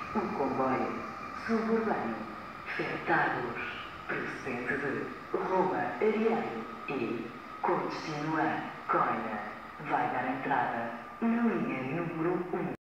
O comboio suburbano Fetados, procedente de Roma Ariano e com destino a Coina, vai dar entrada na linha número 1.